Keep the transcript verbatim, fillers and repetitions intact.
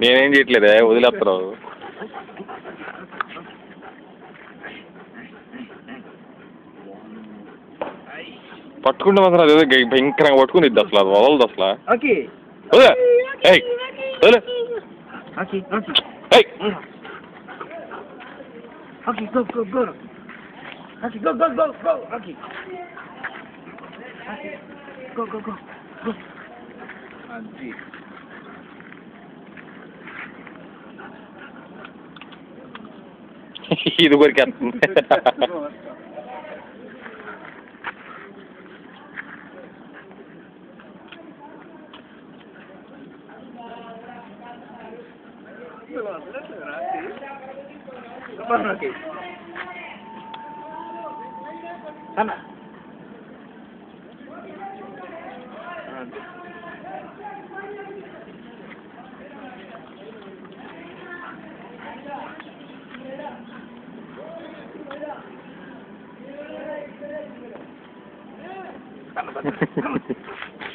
నేనేం చేయట్లేదే వదిలేస్తున్నావు. పట్టుకుంటే మాత్రం అదేదో భయంకరంగా పట్టుకుని ఇద్ది అసలు, అది వదలదు అసలు. ఇది కొరికేస్తుంది. Sana. Sana.